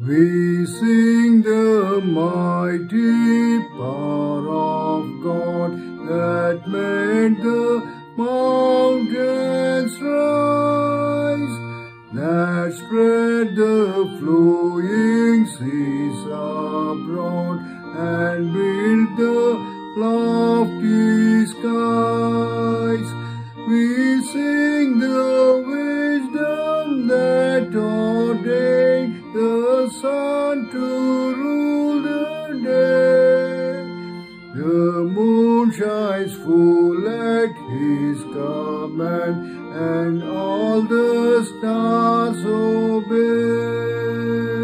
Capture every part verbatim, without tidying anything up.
We sing the mighty power of God that made the mountains rise, that spread the flowing seas abroad and built the lofty skies. We sing the wisdom that ordained the sun to rule the day. The moon shines full at his command, and all the stars obey.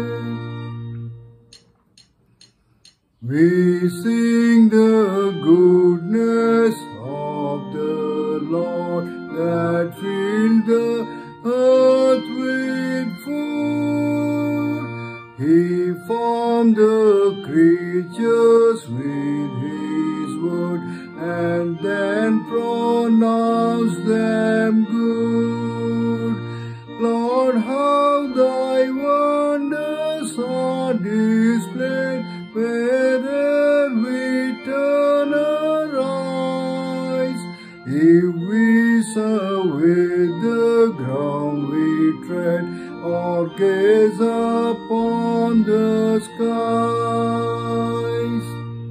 We sing the goodness of the Lord that filled the earth with food. He formed the creatures with his word and then pronounced them good. Lord, how thy wonders are displayed where'er we turn our eyes. If we survey the ground we tread, or gaze upon the skies,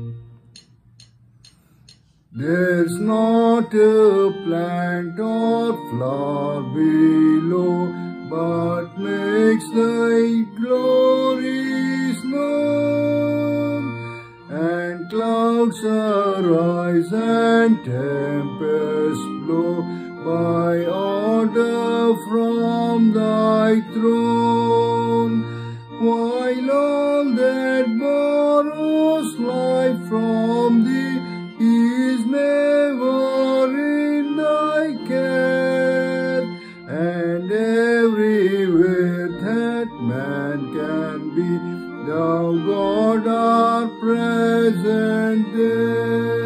there's not a plant or flower below, but makes thy glories known. And clouds arise and tempests blow by order from thy throne, while all that borrows life from thee is never in thy care, and everywhere that man can be, thou God art present there.